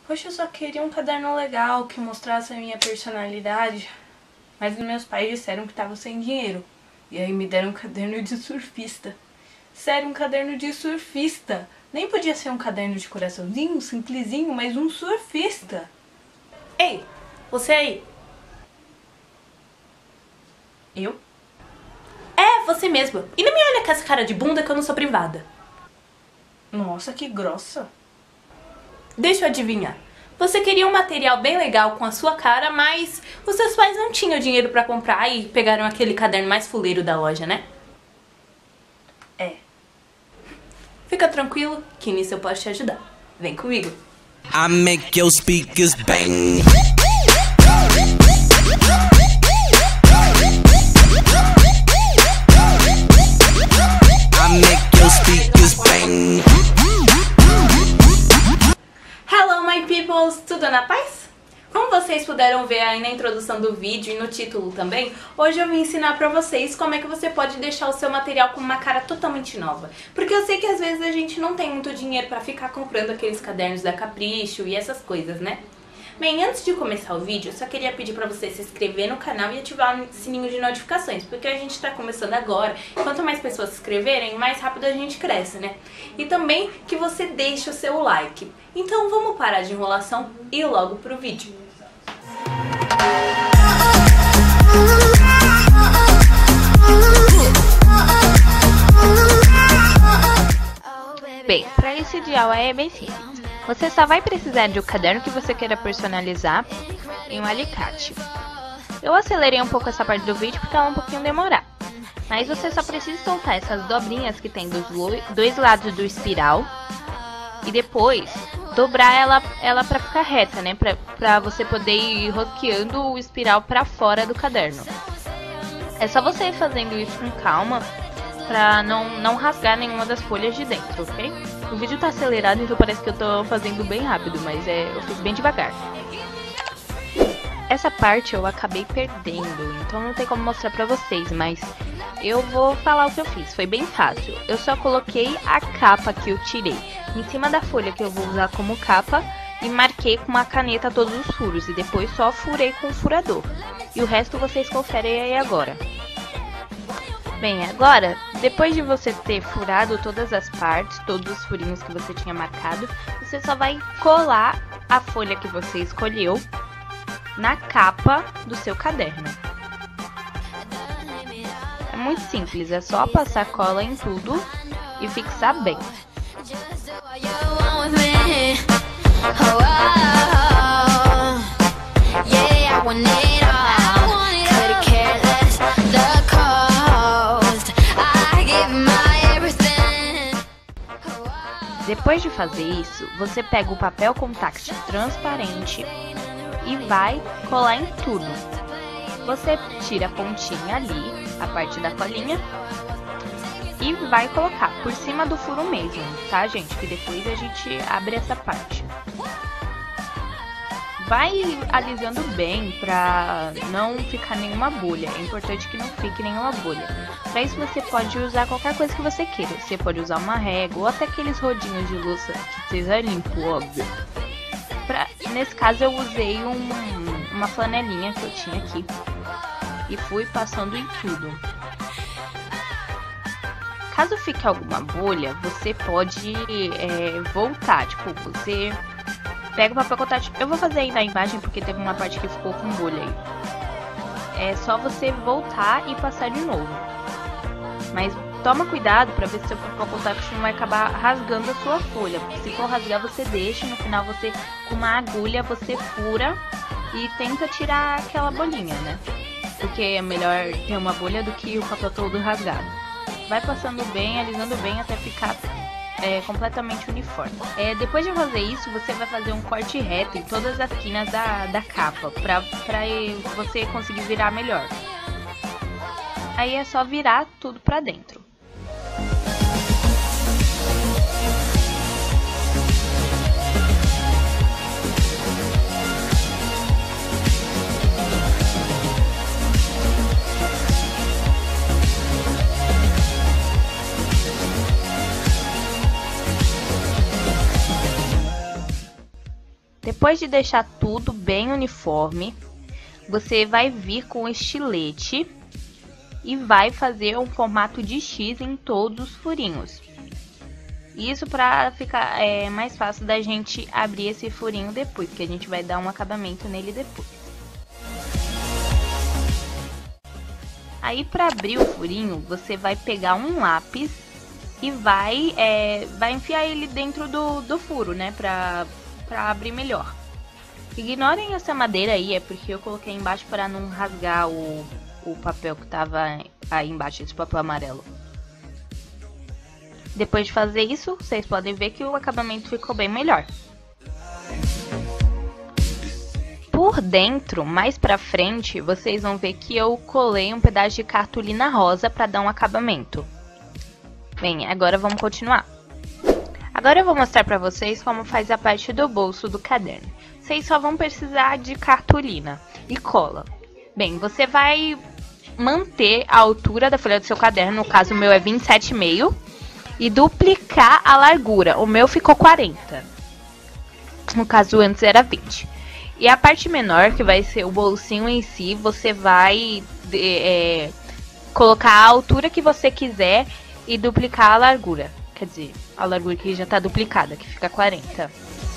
Poxa, eu só queria um caderno legal que mostrasse a minha personalidade. Mas os meus pais disseram que estavam sem dinheiro. E aí me deram um caderno de surfista. Sério, um caderno de surfista. Nem podia ser um caderno de coraçãozinho, simplesinho, mas um surfista. Ei, você aí. Eu? É, você mesma. E não me olha com essa cara de bunda que eu não sou privada. Nossa, que grossa. Deixa eu adivinhar. Você queria um material bem legal com a sua cara, mas os seus pais não tinham dinheiro pra comprar e pegaram aquele caderno mais fuleiro da loja, né? É. Fica tranquilo que nisso eu posso te ajudar. Vem comigo. I make your speakers bang. I make your speakers bang. Hello my peoples, tudo na paz? Como vocês puderam ver aí na introdução do vídeo e no título também, hoje eu vim ensinar pra vocês como é que você pode deixar o seu material com uma cara totalmente nova. Porque eu sei que às vezes a gente não tem muito dinheiro pra ficar comprando aqueles cadernos da Capricho e essas coisas, né? Bem, antes de começar o vídeo, eu só queria pedir pra você se inscrever no canal e ativar o sininho de notificações, porque a gente tá começando agora, e quanto mais pessoas se inscreverem, mais rápido a gente cresce, né? E também que você deixe o seu like. Então vamos parar de enrolação e ir logo pro vídeo. Bem, para esse ideal é bem simples. Você só vai precisar de um caderno que você queira personalizar e um alicate. Eu acelerei um pouco essa parte do vídeo porque ela é um pouquinho demorada. Mas você só precisa soltar essas dobrinhas que tem dos dois lados do espiral. E depois dobrar ela pra ficar reta, né? Pra você poder ir rosqueando o espiral pra fora do caderno. É só você ir fazendo isso com calma pra não rasgar nenhuma das folhas de dentro, ok? O vídeo tá acelerado, então parece que eu tô fazendo bem rápido, mas eu fiz bem devagar. Essa parte eu acabei perdendo, então não tem como mostrar pra vocês, mas eu vou falar o que eu fiz. Foi bem fácil. Eu só coloquei a capa que eu tirei em cima da folha que eu vou usar como capa e marquei com uma caneta todos os furos e depois só furei com o furador. E o resto vocês conferem aí agora. Bem, agora, depois de você ter furado todas as partes, todos os furinhos que você tinha marcado, você só vai colar a folha que você escolheu na capa do seu caderno. É muito simples, é só passar cola em tudo e fixar bem. Depois de fazer isso, você pega o papel contact transparente e vai colar em tudo. Você tira a pontinha ali, a parte da colinha, e vai colocar por cima do furo mesmo, tá, gente? Que depois a gente abre essa parte. Vai alisando bem pra não ficar nenhuma bolha. É importante que não fique nenhuma bolha. Pra isso você pode usar qualquer coisa que você queira. Você pode usar uma régua ou até aqueles rodinhos de louça que seja limpo, óbvio. Nesse caso eu usei uma flanelinha que eu tinha aqui e fui passando em tudo. Caso fique alguma bolha, você pode voltar, tipo, você pega o papel contact. Eu vou fazer aí na imagem porque teve uma parte que ficou com bolha aí. É só você voltar e passar de novo. Mas toma cuidado para ver se seu papel contact não vai acabar rasgando a sua folha. Porque se for rasgar, você deixa, no final você, com uma agulha, você fura e tenta tirar aquela bolinha, né? Porque é melhor ter uma bolha do que o papel todo rasgado. Vai passando bem, alisando bem até ficar completamente uniforme. Depois de fazer isso, você vai fazer um corte reto em todas as quinas da capa, pra você conseguir virar melhor. Aí é só virar tudo pra dentro. Depois de deixar tudo bem uniforme, você vai vir com o estilete e vai fazer um formato de X em todos os furinhos. Isso para ficar mais fácil da gente abrir esse furinho depois, que a gente vai dar um acabamento nele depois. Aí para abrir o furinho, você vai pegar um lápis e vai enfiar ele dentro do furo, né, pra abrir melhor. Ignorem essa madeira aí, é porque eu coloquei embaixo para não rasgar o papel que tava aí embaixo, esse papel amarelo. Depois de fazer isso, vocês podem ver que o acabamento ficou bem melhor. Por dentro, mais pra frente, vocês vão ver que eu colei um pedaço de cartolina rosa para dar um acabamento. Bem, agora vamos continuar. Agora eu vou mostrar pra vocês como faz a parte do bolso do caderno. Vocês só vão precisar de cartolina e cola. Bem, você vai manter a altura da folha do seu caderno, no caso o meu é 27,5, e duplicar a largura. O meu ficou 40. No caso antes era 20. E a parte menor, que vai ser o bolsinho em si, você vai colocar a altura que você quiser e duplicar a largura. Quer dizer, a largura que já está duplicada, que fica 40.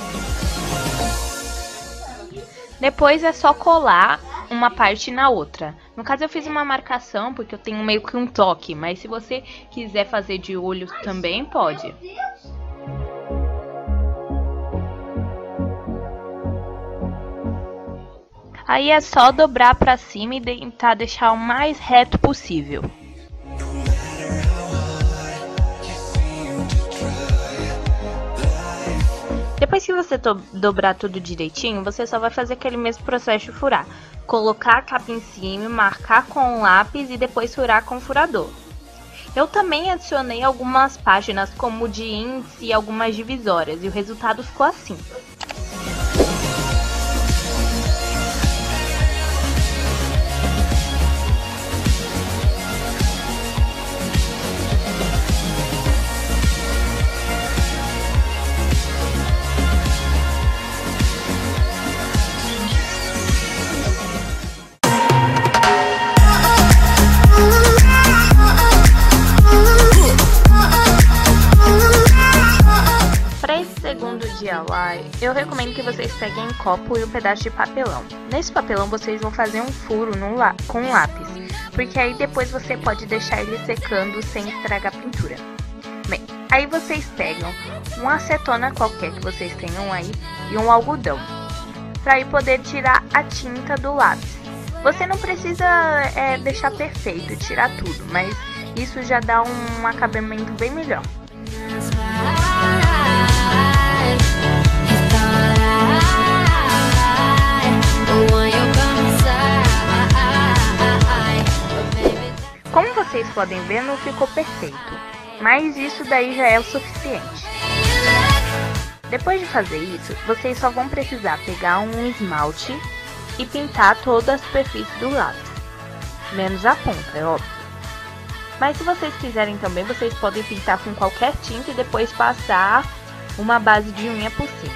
Depois é só colar uma parte na outra. No caso eu fiz uma marcação porque eu tenho meio que um toque, mas se você quiser fazer de olho também pode. Aí é só dobrar pra cima e tentar deixar o mais reto possível. Depois que você dobrar tudo direitinho, você só vai fazer aquele mesmo processo de furar. Colocar a capa em cima, marcar com o lápis e depois furar com o furador. Eu também adicionei algumas páginas como de índice e algumas divisórias e o resultado ficou assim. Eu recomendo que vocês peguem um copo e um pedaço de papelão. Nesse papelão vocês vão fazer um furo com um lápis, porque aí depois você pode deixar ele secando sem estragar a pintura. Bem, aí vocês pegam uma acetona qualquer que vocês tenham aí e um algodão, para aí poder tirar a tinta do lápis. Você não precisa deixar perfeito, tirar tudo, mas isso já dá um acabamento bem melhor. Como vocês podem ver, não ficou perfeito, mas isso daí já é o suficiente. Depois de fazer isso, vocês só vão precisar pegar um esmalte e pintar toda a superfície do lápis, menos a ponta, é óbvio. Mas se vocês quiserem também, vocês podem pintar com qualquer tinta e depois passar uma base de unha por cima.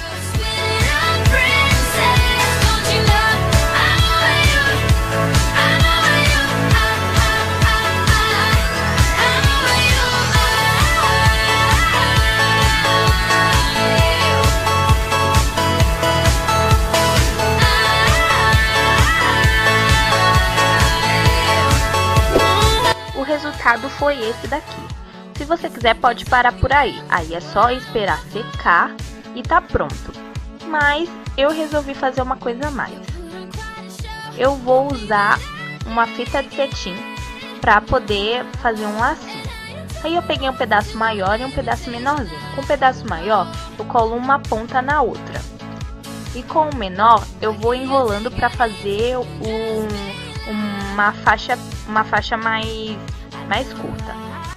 O resultado foi esse daqui. Se você quiser pode parar por aí, aí é só esperar secar e tá pronto. Mas eu resolvi fazer uma coisa a mais. Eu vou usar uma fita de cetim para poder fazer um lacinho. Aí eu peguei um pedaço maior e um pedaço menorzinho. Com o pedaço maior eu colo uma ponta na outra. E com o menor eu vou enrolando para fazer uma faixa mais curta.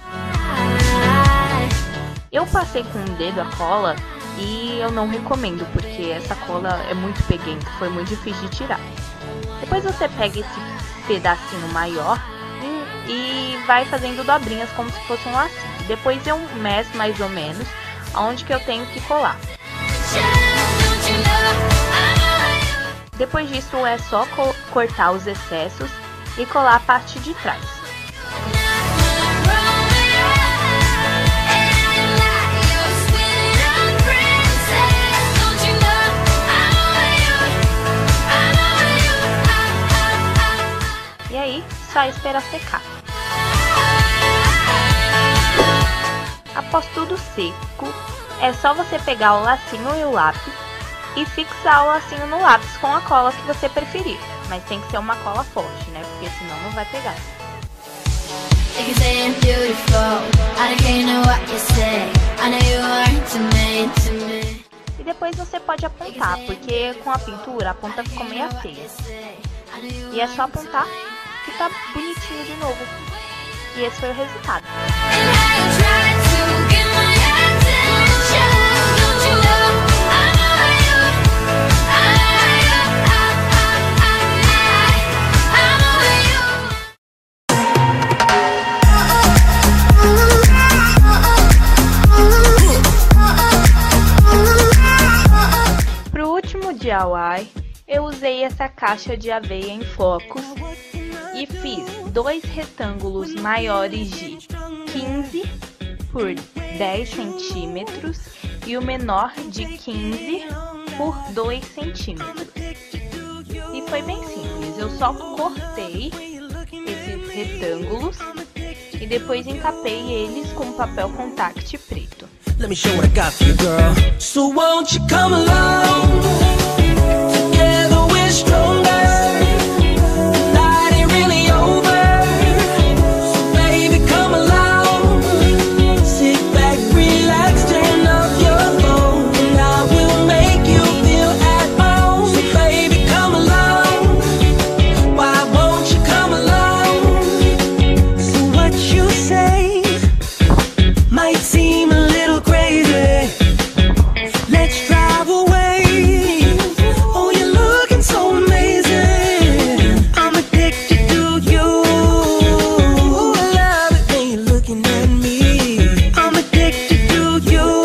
Eu passei com o dedo a cola e eu não recomendo, porque essa cola é muito peguenta, foi muito difícil de tirar. Depois você pega esse pedacinho maior e vai fazendo dobrinhas como se fosse um lacinho. Depois eu meço mais ou menos aonde que eu tenho que colar. Depois disso é só cortar os excessos e colar a parte de trás. E aí, só esperar secar. Após tudo seco, é só você pegar o lacinho e o lápis e fixar o lacinho no lápis com a cola que você preferir. Mas tem que ser uma cola forte, né? Porque senão não vai pegar. E depois você pode apontar, porque com a pintura a ponta ficou meio feia. E é só apontar que tá bonitinho de novo. E esse foi o resultado. Pro último DIY, eu usei essa caixa de aveia em flocos e fiz 2 retângulos maiores de 15 por 10 centímetros e o menor de 15 por 2 centímetros. E foi bem simples, eu só cortei esses retângulos e depois encapei eles com papel contact preto. Let me show what I got for you, girl. So won't you come along? Together we're stronger. The night ain't really over. So baby, come along. Sit back, relax, turn off your phone, and I will make you feel at home. So baby, come along. Why won't you come along? So what you say might seem a little crazy. Let's drive away. Oh, you're looking so amazing. I'm addicted to you. I love it when you're looking at me. I'm addicted to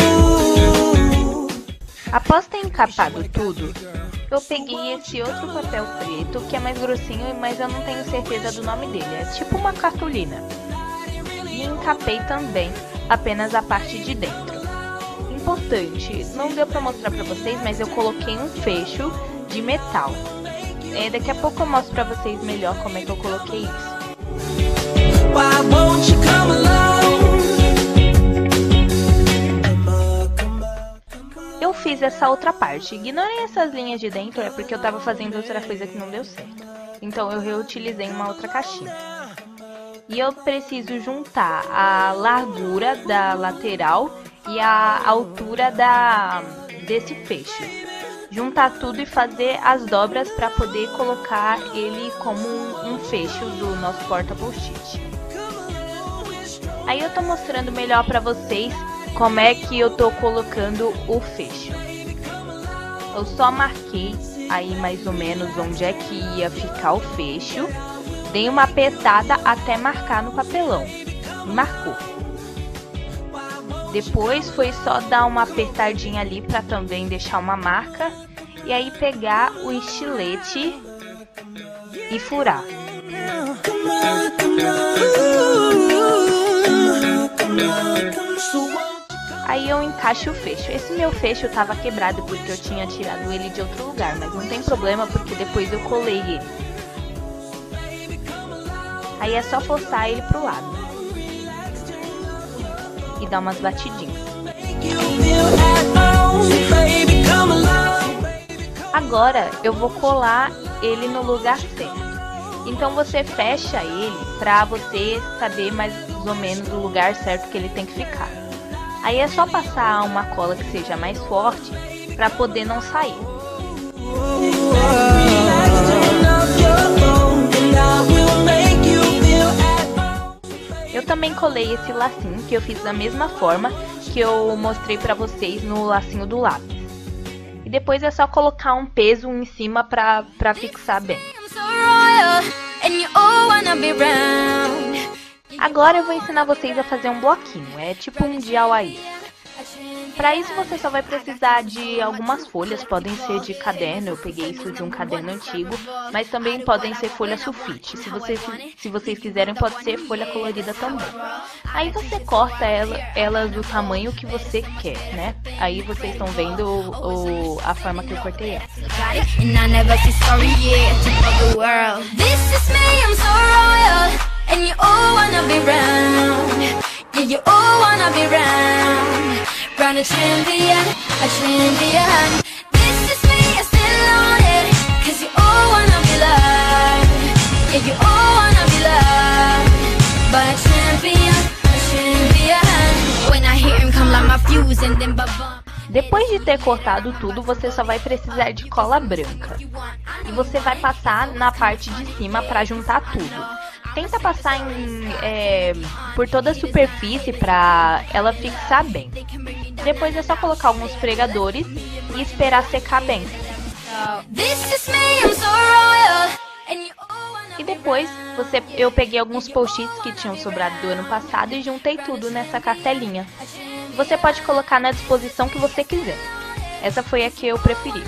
you. Após ter encapado tudo, eu peguei esse outro papel preto que é mais grossinho, mas eu não tenho certeza do nome dele. É tipo uma cartolina. E encapei também apenas a parte de dentro. Importante, não deu pra mostrar pra vocês, mas eu coloquei um fecho de metal. Daqui a pouco eu mostro pra vocês melhor como é que eu coloquei isso. Why won't you come along? Eu fiz essa outra parte. Ignorem essas linhas de dentro, é porque eu tava fazendo outra coisa que não deu certo. Então eu reutilizei uma outra caixinha. E eu preciso juntar a largura da lateral e a altura desse fecho. Juntar tudo e fazer as dobras para poder colocar ele como um fecho do nosso porta post-it. Aí eu tô mostrando melhor para vocês como é que eu tô colocando o fecho. Eu só marquei aí mais ou menos onde é que ia ficar o fecho. Dei uma apertada até marcar no papelão. Marcou. Depois foi só dar uma apertadinha ali para também deixar uma marca. E aí pegar o estilete e furar. Aí eu encaixo o fecho. Esse meu fecho tava quebrado porque eu tinha tirado ele de outro lugar. Mas não tem problema porque depois eu colei ele. Aí é só forçar ele pro lado. E dar umas batidinhas. Agora eu vou colar ele no lugar certo. Então você fecha ele pra você saber mais ou menos o lugar certo que ele tem que ficar. Aí é só passar uma cola que seja mais forte pra poder não sair. Eu também colei esse lacinho que eu fiz da mesma forma que eu mostrei pra vocês no lacinho do lápis. E depois é só colocar um peso em cima pra fixar bem. Agora eu vou ensinar vocês a fazer um bloquinho, é tipo um DIY. Para isso você só vai precisar de algumas folhas, podem ser de caderno, eu peguei isso de um caderno antigo, mas também podem ser folha sulfite. Se vocês quiserem, pode ser folha colorida também. Aí você corta elas do tamanho que você quer, né? Aí vocês estão vendo a forma que eu cortei ela. And you all wanna be round, yeah, you all wanna be round a champion, a champion. This is me, I still on it, 'cause you all wanna be loved, yeah, you all wanna be loved by a champion, a champion. When I hear him come like my fuse and then ba-bum. Depois de ter cortado tudo, você só vai precisar de cola branca. E você vai passar na parte de cima para juntar tudo. Tenta passar por toda a superfície para ela fixar bem. Depois é só colocar alguns pregadores e esperar secar bem. E depois eu peguei alguns post-its que tinham sobrado do ano passado e juntei tudo nessa cartelinha. Você pode colocar na disposição que você quiser. Essa foi a que eu preferi.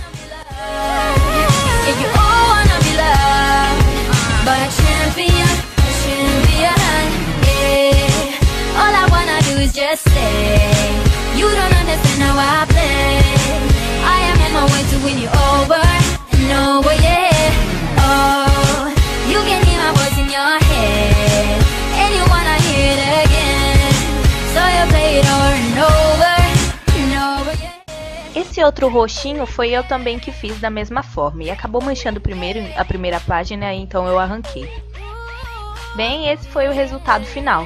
Esse outro roxinho foi eu também que fiz da mesma forma e acabou manchando a primeira página, então eu arranquei. Bem, esse foi o resultado final.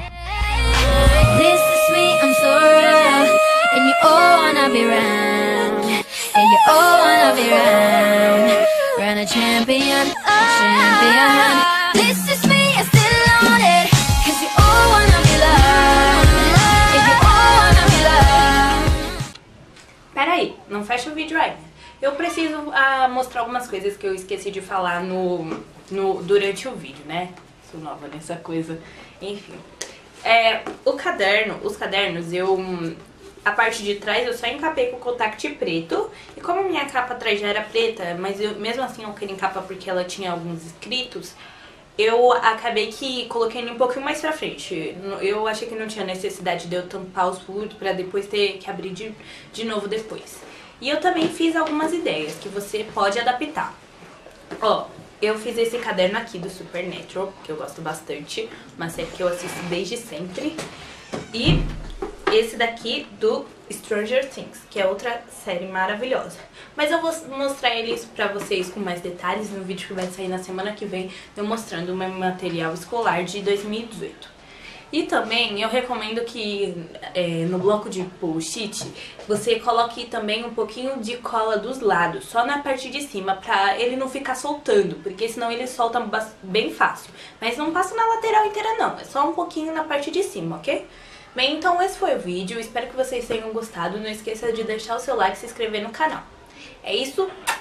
Peraí, não fecha o vídeo aí. Eu preciso mostrar algumas coisas que eu esqueci de falar durante o vídeo, né? Sou nova nessa coisa. Enfim. Os cadernos, a parte de trás eu só encapei com contact preto. E como a minha capa atrás já era preta, mas mesmo assim eu queria encapar porque ela tinha alguns escritos, eu acabei que coloquei ele um pouquinho mais pra frente. Eu achei que não tinha necessidade de eu tampar os furos pra depois ter que abrir de novo depois. E eu também fiz algumas ideias que você pode adaptar. Ó, eu fiz esse caderno aqui do Supernatural, que eu gosto bastante, uma série que eu assisto desde sempre. E esse daqui do Stranger Things, que é outra série maravilhosa. Mas eu vou mostrar eles pra vocês com mais detalhes no vídeo que vai sair na semana que vem, eu mostrando o meu material escolar de 2018. E também eu recomendo que no bloco de post-it você coloque também um pouquinho de cola dos lados, só na parte de cima, pra ele não ficar soltando, porque senão ele solta bem fácil. Mas não passa na lateral inteira não, é só um pouquinho na parte de cima, ok? Bem, então esse foi o vídeo, espero que vocês tenham gostado, não esqueça de deixar o seu like e se inscrever no canal. É isso,